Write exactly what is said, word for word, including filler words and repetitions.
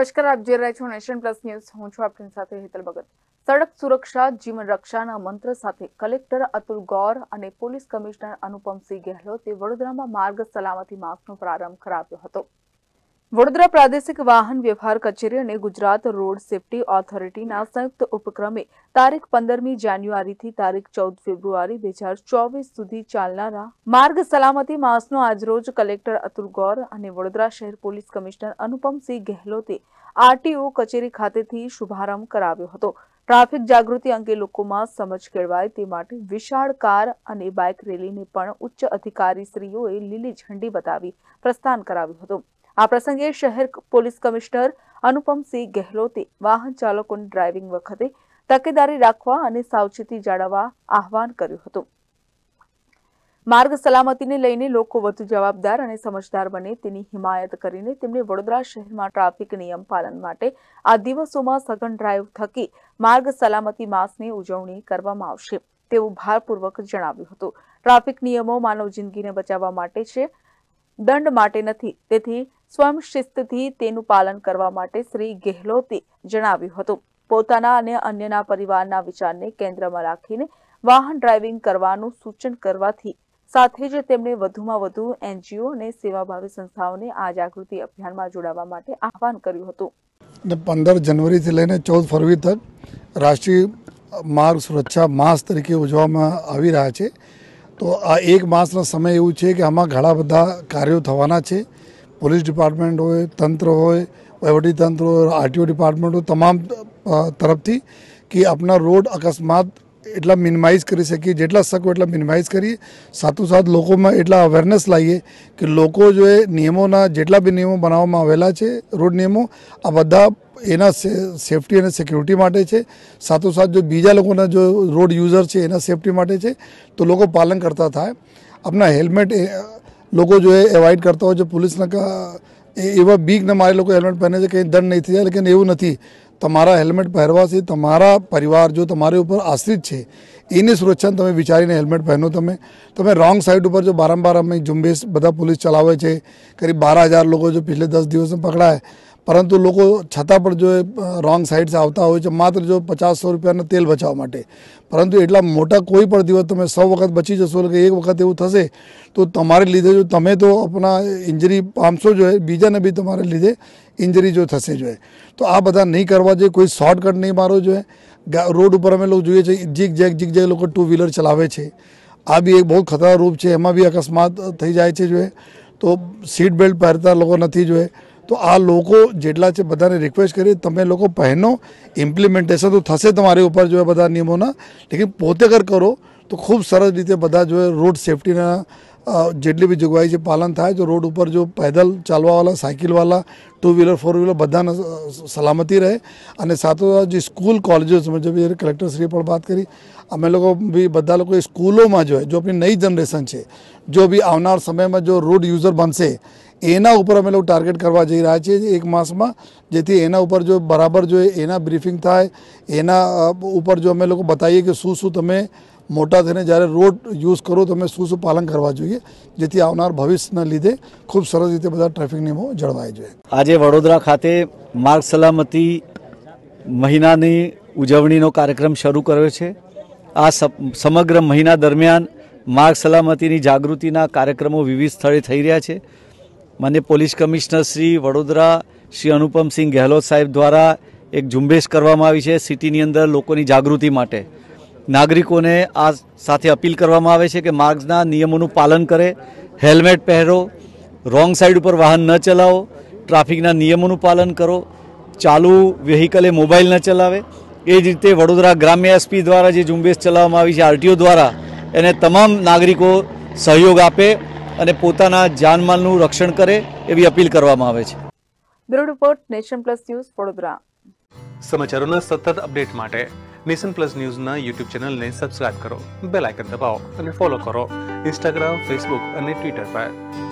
નમસ્કાર, આપ જોઈ રહ્યા છો નેશન પ્લસ ન્યૂઝ. હું છું આપની સાથે હેતલ ભગત. સડક સુરક્ષા જીવન રક્ષાના મંત્ર સાથે કલેક્ટર અતુલ ગૌર અને પોલીસ કમિશનર અનુપમસિંહ ગેહલોતે વડોદરામાં માર્ગ સલામતી માસનો પ્રારંભ કરાવ્યો હતો. વડોદરા પ્રાદેશિક વાહન વ્યવહાર કચેરી અને ગુજરાત રોડ સેફટી ઓથોરિટીના સંયુક્ત ઉપક્રમે તારીખ પંદરમી જાન્યુઆરીથી તારીખ ચૌદ ફેબ્રુઆરી બે હજાર ચોવીસ સુધી ચાલનારા માર્ગ સલામતી માસનો આજરોજ કલેક્ટર અતુલ ગૌર અને વડોદરા શહેર પોલીસ કમિશનર અનુપમસિંહ ગેહલોતે આરટીઓ કચેરી ખાતેથી શુભારંભ કરાવ્યો હતો. ટ્રાફિક જાગૃતિ અંગે લોકોમાં સમજ કેળવાય તે માટે વિશાળ કાર અને બાઇક રેલીને પણ ઉચ્ચ અધિકારીશ્રીઓએ લીલી ઝંડી બતાવી પ્રસ્થાન કરાવ્યું હતું. આ પ્રસંગે શહેર પોલીસ કમિશનર અનુપમસિંહ ગેહલોતે વાહન ચાલકોને ડ્રાઇવિંગ વખતે તકેદારી રાખવા અને સાવચેતી જાળવવા આહવાન કર્યું હતું. માર્ગ સલામતીને લઈને લોકો વધુ જવાબદાર અને સમજદાર બને તેની હિમાયત કરીને તેમને વડોદરા શહેરમાં ટ્રાફિક નિયમ પાલન માટે આ દિવસોમાં સઘન ડ્રાઇવ થકી માર્ગ સલામતી માસની ઉજવણી કરવામાં આવશે તેવું ભારપૂર્વક જણાવ્યું હતું. ટ્રાફિક નિયમો માનવ જિંદગીને બચાવવા માટે છે, દંડ માટે નથી. તેથી સ્વયં શિસ્તથી તેનું પાલન કરવા માટે શ્રી ગેહલોતે જણાવ્યું હતું. પોતાના અને અન્યના પરિવારના વિચારને કેન્દ્રમાં રાખીને વાહન ડ્રાઇવિંગ કરવાનું સૂચન કરવાથી સાથે જ તેમણે વધુમાં વધુ એનજીઓ અને સેવાભાવી સંસ્થાઓને આ જાગૃતિ અભિયાનમાં જોડાવા માટે આહવાન કર્યું હતું. પંદર જનવરીથી લઈને ચૌદ ફરવરી તક રાષ્ટ્રીય માર્ગ સુરક્ષા માસ તરીકે ઉજવવામાં આવી રહ્યા છે. તો આ એક માસનો સમય એવું છે કે આમાં ઘણા બધા કાર્યો થવાના છે. પોલીસ ડિપાર્ટમેન્ટ હોય, તંત્ર હોય, વહીવટી તંત્ર હોય, આરટીઓ ડિપાર્ટમેન્ટ હોય, તમામ તરફથી કે આપણા રોડ અકસ્માત એટલા મિનિમાઇઝ કરી શકીએ, જેટલા શકો એટલા મિનિમાઇઝ કરીએ. સાથોસાથ લોકોમાં એટલા અવેરનેસ લાવીએ કે લોકો જો એ નિયમોના જેટલા બી નિયમો બનાવવામાં આવેલા છે, રોડ નિયમો, આ બધા એના સેફટી અને સિક્યુરિટી માટે છે. સાથોસાથ જો બીજા લોકોના જો રોડ યુઝર છે એના સેફટી માટે છે, તો લોકો પાલન કરતા થાય. આપણા હેલ્મેટ લોકો જો એ એવોઇડ કરતા હોય છે, પોલીસના એવા બીકને મારે લોકો હેલ્મેટ પહેરે છે, કંઈ દંડ નહીં થઈ જાય. લેકિન એવું નથી. તમારા હેલ્મેટ પહેરવાથી તમારા પરિવાર જો તમારી ઉપર આશ્રિત છે એની સુરક્ષાને તમે વિચારીને હેલ્મેટ પહેરો. તમે તમે રોંગ સાઈડ ઉપર જો બારંબાર અમે ઝુંબેશ બધા પોલીસ ચલાવે છે, કરીબ બાર હજાર લોકો જો પિછલે દસ દિવસમાં પકડાય, પરંતુ લોકો છતાં પણ જો રોંગ સાઈડ આવતા હોય છે માત્ર જો પચાસ સો રૂપિયાના તેલ બચાવવા માટે. પરંતુ એટલા મોટા કોઈ પણ દિવસ તમે સો વખત બચી જશો કે એક વખત એવું થશે તો તમારે લીધે જો તમે તો આપણા ઇન્જરી પામશો જોઈએ, બીજાને બી તમારે લીધે ઇન્જરી જો થશે જોઈએ. તો આ બધા નહીં કરવા જોઈએ. કોઈ શોર્ટકટ નહીં મારવો જોઈએ. રોડ ઉપર અમે લોકો જોઈએ છીએ જીગ જેગ જીગ જેગ લોકો ટુ વ્હીલર ચલાવે છે. આ બી એક બહુ ખતરા રૂપ છે. એમાં બી અકસ્માત થઈ જાય છે જોઈએ. તો સીટ બેલ્ટ પહેરતા લોકો નથી જોઈએ. તો આ લોકો જેટલા છે બધાને રિક્વેસ્ટ કરી તમે લોકો પહેનો. ઇમ્પ્લિમેન્ટેશન તો થશે તમારી ઉપર જો બધા નિયમોના, લેકિન પોતે કર કરો તો ખૂબ સરસ રીતે બધા જો રોડ સેફટીના જેટલી બી જોગવાઈ છે પાલન થાય. જો રોડ ઉપર જો પેદલ ચાલવાવાળા, સાયકલવાળા, ટુ વ્હીલર, ફોર વ્હીલર બધાને સલામતી રહે. અને સાથોસાથ જે સ્કૂલ કોલેજોમાં જો કલેક્ટરશ્રીએ પણ વાત કરી, અમે લોકો બી બધા લોકો સ્કૂલોમાં જો જો આપણી નઈ જનરેશન છે, જો બી આવનાર સમયમાં જો રોડ યુઝર બનશે એના ઉપર અમે લોકો ટાર્ગેટ કરવા જઈ રહ્યા છીએ એક માસમાં, જેથી એના ઉપર જો બરાબર જો એના બ્રીફિંગ થાય, એના ઉપર જો અમે લોકો બતાવીએ કે શું શું તમે મોટા થઈને જ્યારે રોડ યુઝ કરો તમે શું શું પાલન કરવા જોઈએ, જેથી આવનાર ભવિષ્યના લીધે ખૂબ સરસ રીતે બધા ટ્રાફિક નિયમો જળવાય જોઈએ. આજે વડોદરા ખાતે માર્ગ સલામતી મહિનાની ઉજવણીનો કાર્યક્રમ શરૂ કર્યો છે. આ સમગ્ર મહિના દરમિયાન માર્ગ સલામતીની જાગૃતિના કાર્યક્રમો વિવિધ સ્થળે થઈ રહ્યા છે. માન્ય પોલીસ કમિશનર શ્રી વડોદરા શ્રી અનુપમસિંહ ગેહલોત સાહેબ દ્વારા એક ઝુંબેશ કરવામાં આવી છે સિટીની અંદર લોકોની જાગૃતિ માટે. નાગરિકોને આ સાથે અપીલ કરવામાં આવે છે કે માર્ગના નિયમોનું પાલન કરે, હેલ્મેટ પહેરો, રોંગ સાઈડ ઉપર વાહન ન ચલાવો, ટ્રાફિકના નિયમોનું પાલન કરો, ચાલુ વ્હીકલે મોબાઈલ ન ચલાવે. એ જ રીતે વડોદરા ગ્રામ્ય એસપી દ્વારા જે ઝુંબેશ ચલાવવામાં આવી છે આરટીઓ દ્વારા, એને તમામ નાગરિકો સહયોગ આપે અને પોતાના જાનમાલનું રક્ષણ કરે એવી અપીલ કરવામાં આવે છે. Bureau report, nation plus news, Vadodara. સમાચારોના સતત અપડેટ માટે નેશન પ્લસ ન્યૂઝના યુટ્યુબ ચેનલને સબસ્ક્રાઇબ કરો, બેલ આઇકન દબાવો અને ફોલો કરો ઇન્સ્ટાગ્રામ, ફેસબુક અને ટ્વિટર પર.